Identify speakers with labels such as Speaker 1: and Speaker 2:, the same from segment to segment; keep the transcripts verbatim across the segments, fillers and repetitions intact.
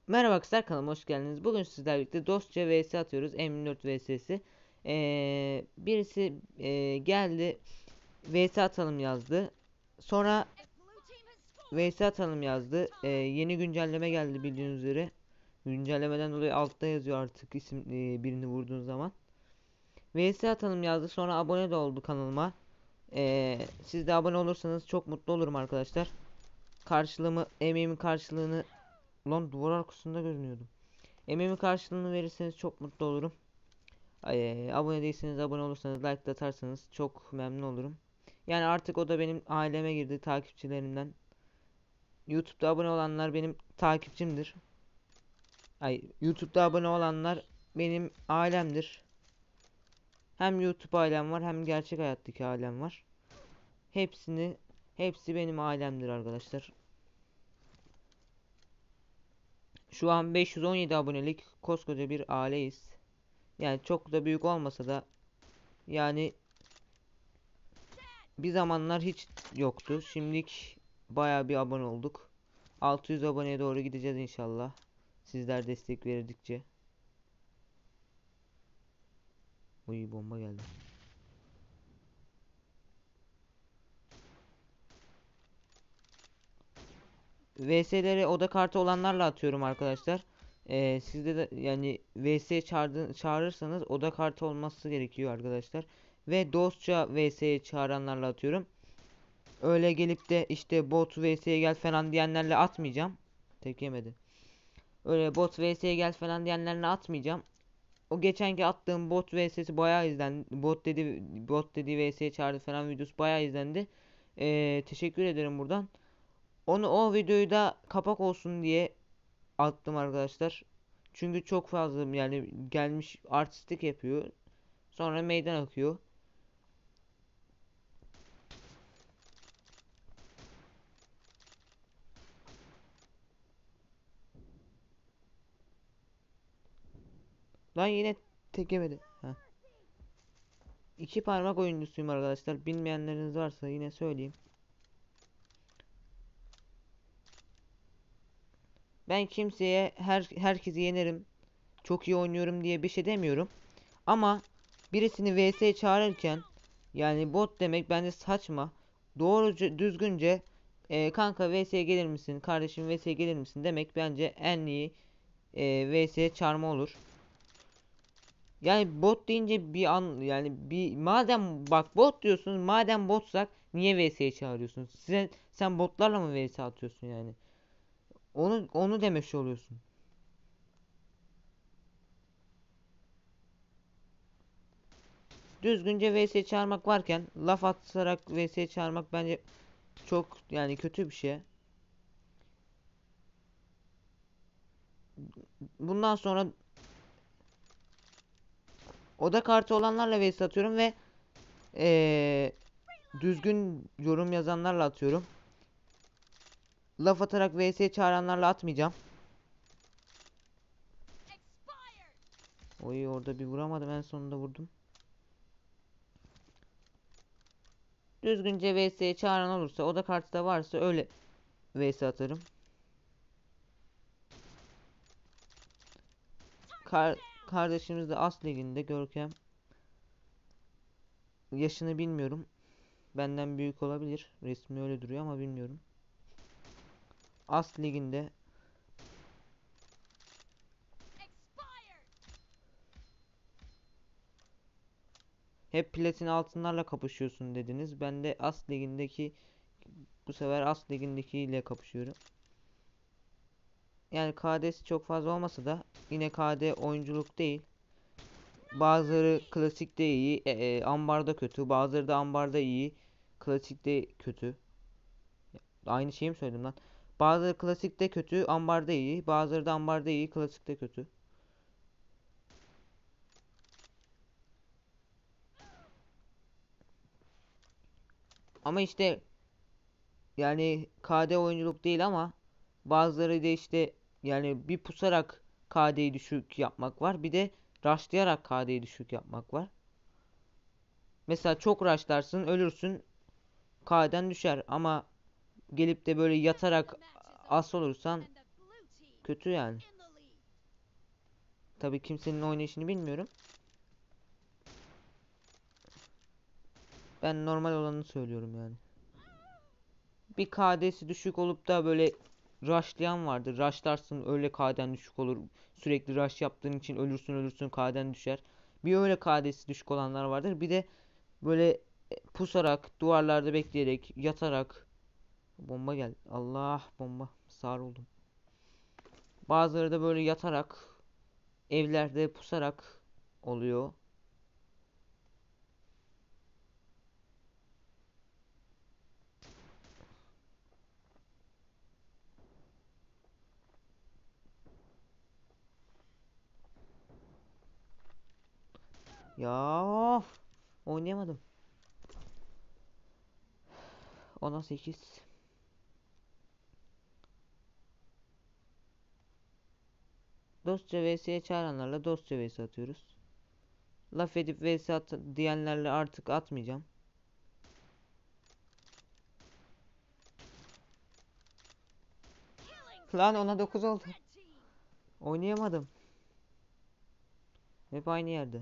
Speaker 1: Merhaba arkadaşlar, kanalıma hoş geldiniz. Bugün sizlerle birlikte dostça vs atıyoruz. M yirmi dört vs'si. Ee, birisi e, geldi, vs atalım yazdı. Sonra vs atalım yazdı. Ee, yeni güncelleme geldi bildiğiniz üzere. Güncellemeden dolayı altta yazıyor artık isim, e, birini vurduğun zaman. Vs atalım yazdı. Sonra abone de oldu kanalıma. Ee, siz de abone olursanız çok mutlu olurum arkadaşlar. Karşılığımı, emeğimin karşılığını... Ulan duvar arkasında görünüyordum. Emeğimin karşılığını verirseniz çok mutlu olurum. Ay, abone değilseniz, abone olursanız, like de atarsanız çok memnun olurum. Yani artık o da benim aileme girdi, takipçilerimden. YouTube'da abone olanlar benim takipçimdir. Ay, YouTube'da abone olanlar benim ailemdir. Hem YouTube ailem var, hem gerçek hayattaki ailem var. Hepsini hepsi benim ailemdir arkadaşlar. Şu an beş yüz on yedi abonelik koskoca bir aileyiz. Yani çok da büyük olmasa da, yani bir zamanlar hiç yoktu. Şimdilik baya bir abone olduk. altı yüz aboneye doğru gideceğiz inşallah. Sizler destek verdikçe. Uy, bomba geldi. V S'leri oda kartı olanlarla atıyorum arkadaşlar. Ee, sizde de yani V S çağırdı, çağırırsanız oda kartı olması gerekiyor arkadaşlar. Ve dostça V S'ye çağıranlarla atıyorum. Öyle gelip de işte bot V S'ye gel falan diyenlerle atmayacağım. Tek yemedi. Öyle bot V S'ye gel falan diyenlerle atmayacağım. O geçenki attığım bot vs'si bayağı izlendi. Bot dedi, bot dedi vs'ye çağırdı falan videosu bayağı izlendi. Ee, teşekkür ederim buradan. Onu, o videoyu da kapak olsun diye attım arkadaşlar. Çünkü çok fazla yani gelmiş artistik yapıyor. Sonra meydan akıyor. Lan yine tekemedi. Heh. İki parmak oyuncusuyum arkadaşlar. Bilmeyenleriniz varsa yine söyleyeyim. Ben kimseye her herkesi yenerim, çok iyi oynuyorum diye bir şey demiyorum. Ama birisini V S'ye çağırırken yani bot demek bence saçma. Doğruca düzgünce e, kanka V S'ye gelir misin? Kardeşim V S'ye gelir misin demek bence en iyi e, V S'ye çağırma olur. Yani bot deyince bir an yani bir madem bak bot diyorsunuz, madem botsak niye V S'ye çağırıyorsunuz? Size, sen botlarla mı V S atıyorsun yani? Onu onu demiş oluyorsun. Düzgünce V S çağırmak varken laf atarak V S çağırmak bence çok yani kötü bir şey. Bundan sonra oda kartı olanlarla V S atıyorum ve ee, düzgün yorum yazanlarla atıyorum. Laf atarak V S çağıranlarla atmayacağım. Oy, orada bir vuramadım, en sonunda vurdum. Düzgünce V S'ye çağıran olursa, oda kartı da varsa öyle V S atarım. Kar kardeşimiz de As Ligi'nde Görkem. Yaşını bilmiyorum. Benden büyük olabilir. Resmi öyle duruyor ama bilmiyorum. As Ligi'nde. Hep platin altınlarla kapışıyorsun dediniz. Ben de As Ligi'ndeki, bu sefer As Ligi'ndeki ile kapışıyorum. Yani K D'si çok fazla olmasa da yine K D oyunculuk değil. Bazıları klasikte iyi, e, e, ambarda kötü. Bazıları da ambarda iyi, klasikte kötü. Aynı şeyi mi söyledim lan? Bazıları klasikte kötü, ambarda iyi. Bazıları da ambarda iyi, klasikte kötü. Ama işte yani K D oyunculuk değil ama bazıları da işte yani bir pusarak K D'yi düşük yapmak var. Bir de rushlayarak K D'yi düşük yapmak var. Mesela çok rushlarsın, ölürsün, K D'den düşer ama gelip de böyle yatarak as olursan kötü yani. Tabii kimsenin oynayışını bilmiyorum. Ben normal olanı söylüyorum yani. Bir K D'si düşük olup da böyle rushlayan vardır. Rushlarsın öyle K D'den düşük olur. Sürekli rush yaptığın için ölürsün ölürsün K D'den düşer. Bir öyle K D'si düşük olanlar vardır. Bir de böyle e, pusarak, duvarlarda bekleyerek, yatarak. Bomba geldi. Allah bomba. Sağır oldum. Bazıları da böyle yatarak, evlerde pusarak oluyor. Ya oynayamadım. ona sekiz. Dostça V S'ye çağıranlarla dostça V S atıyoruz. Laf edip V S at diyenlerle artık atmayacağım. Lan ona dokuz oldu. Oynayamadım. Hep aynı yerde.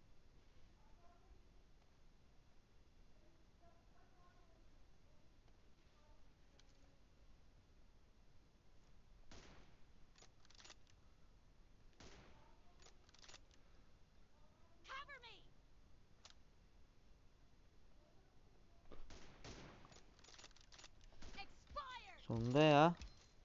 Speaker 1: Sonunda ya.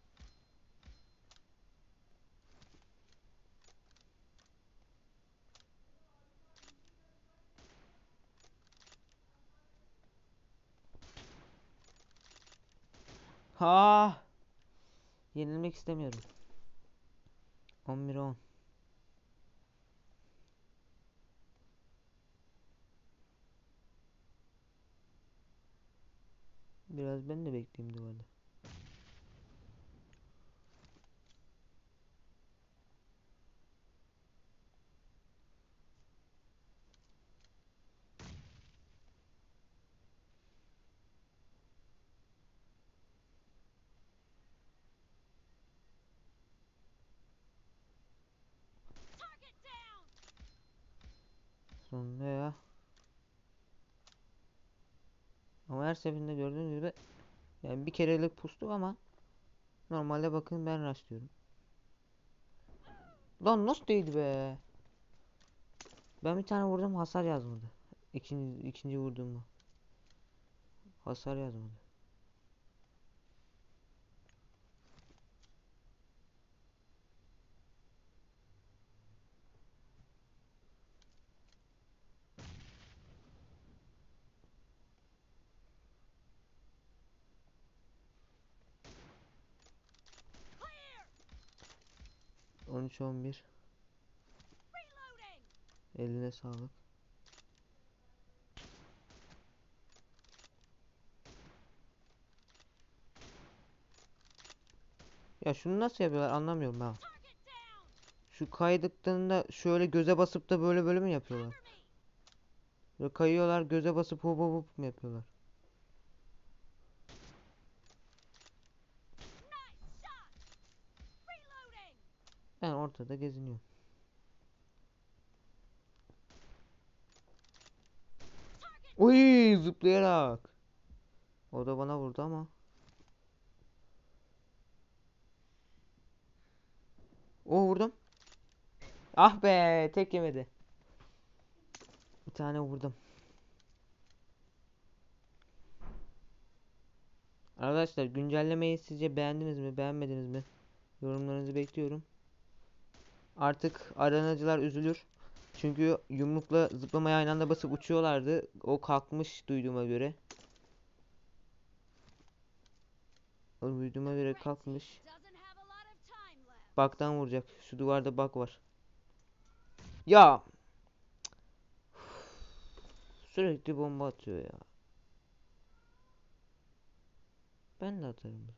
Speaker 1: Ha, yenilmek istemiyorum. on bir on. Biraz ben de bekleyeyim duvarda. Sonunda ya. Ama her seferinde gördüğünüz gibi yani bir kerelik pustuk ama normalde bakın ben rastlıyorum. Lan nasıl değdi be? Ben bir tane vurdum hasar yazmadı. İkinci, ikinci vurduğumu. Hasar yazmadı. on üç on bir. Eline sağlık. Ya şunu nasıl yapıyorlar anlamıyorum ben. Şu kaydıklarında şöyle göze basıp da böyle böyle mi yapıyorlar? Böyle kayıyorlar göze basıp hop hop hop mu yapıyorlar? Ben ortada geziniyorum. Uy zıplayarak. O da bana vurdu ama. O vurdum. Ah be tek yemedi. Bir tane vurdum. Arkadaşlar güncellemeyi sizce beğendiniz mi beğenmediniz mi? Yorumlarınızı bekliyorum. Artık aranacılar üzülür. Çünkü yumrukla zıplamaya aynı anda basıp uçuyorlardı. O kalkmış duyduğuma göre. O duyduğuma göre kalkmış. Baktan vuracak. Şu duvarda bak var. Ya sürekli bomba atıyor ya. Ben de atarım.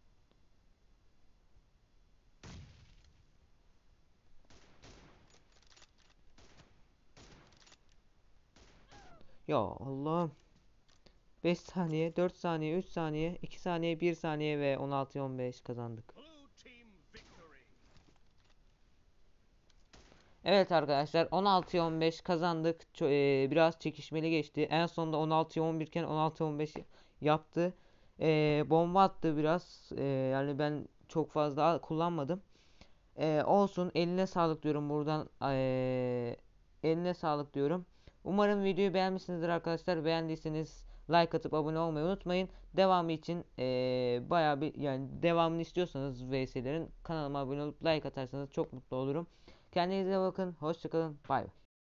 Speaker 1: Ya Allah'ım. beş saniye, dört saniye, üç saniye, iki saniye, bir saniye ve on altıya on beş kazandık. Evet arkadaşlar, on altıya on beş kazandık. Ço- eee, biraz çekişmeli geçti. En sonunda on altıya on bir iken on altıya on beş yaptı. Eee, bomba attı biraz. Eee, yani ben çok fazla kullanmadım. Eee, olsun, eline sağlık diyorum buradan. Eee, eline sağlık diyorum. Umarım videoyu beğenmişsinizdir arkadaşlar. Beğendiyseniz like atıp abone olmayı unutmayın. Devamı için eee bayağı bir, yani devamını istiyorsanız V S'lerin, kanalıma abone olup like atarsanız çok mutlu olurum. Kendinize bakın. Hoşçakalın. Bay bay.